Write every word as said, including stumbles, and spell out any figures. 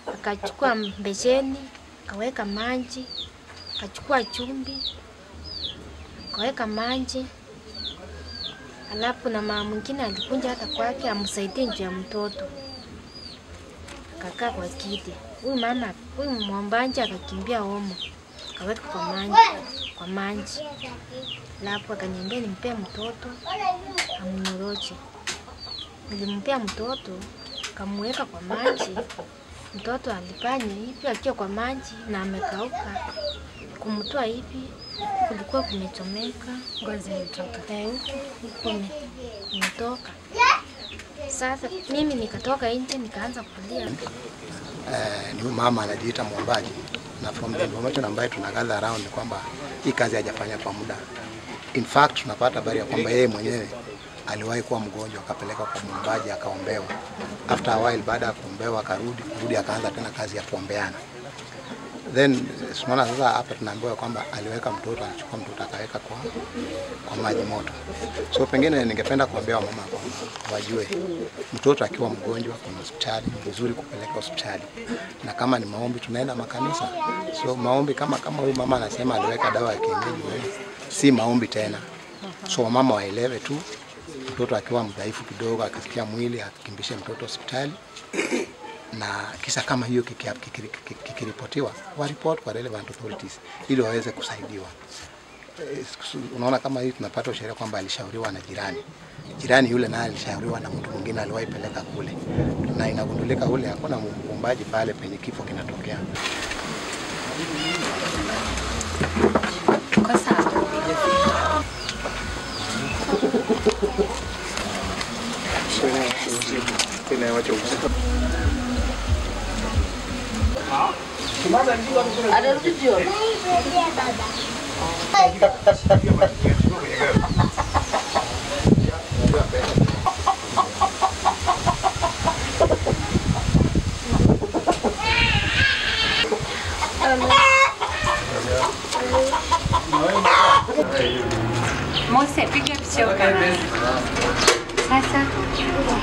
akachukua mbesheni, akaweka maji, akachukua chumvi, akaweka maji. Alafu na mama mwingine alikuja hata kwake amsaidie njoo ya mtoto. Akakaa kwa kiti. Huyu mama, huyu mwombaji akakimbia homo. Akaweka kwa maji, kwa maji. Alafu akaniambia nimpe mtoto amnyoroche. Nilimpea mtoto, kamuweka kwa maji. Mtoto alifanya hivi akiwa kwa maji na amekauka. Kumtoa hivi kulikuwa kumechomeka, ngozi ilitoka. Eh, huko imetoka. Sasa mimi nikatoka nje nikaanza kulia. Eh, ni mama anajiita mwombaji, na from the information ambayo tunagather around ni kwamba hii kazi hajafanya kwa muda. In fact tunapata habari ya kwamba yeye mwenyewe aliwahi kuwa mgonjwa akapeleka kwa mwombaji akaombewa. After a while baada ya kuombewa akarudi, kurudi akaanza tena kazi ya kuombeana. Then tunaona sasa hapa tunaambiwa kwamba aliweka mtoto, alichukua mtoto akaweka kwa kwa maji moto. So pengine ningependa kuambia mama kwamba wajue mtoto akiwa mgonjwa kwa hospitali ni vizuri kupeleka hospitali. Na kama ni maombi tunaenda makanisa. So maombi kama kama huyu mama anasema aliweka dawa ya kienyeji, si maombi tena. So mama waelewe tu mtoto akiwa mdhaifu kidogo akisikia mwili akikimbishe mtoto hospitali. Na kisa kama hiyo kikiripotiwa wa report kwa relevant authorities ili waweze kusaidiwa. Unaona kama hii tunapata ushauri kwamba alishauriwa na jirani. Jirani yule naye alishauriwa na mtu mwingine aliwahi peleka kule. Na inagundulika ule hakuna mwombaji pale penye kifo kinatokea. Kwa sababu ada video. Mau saya pick up siapa? Sasa.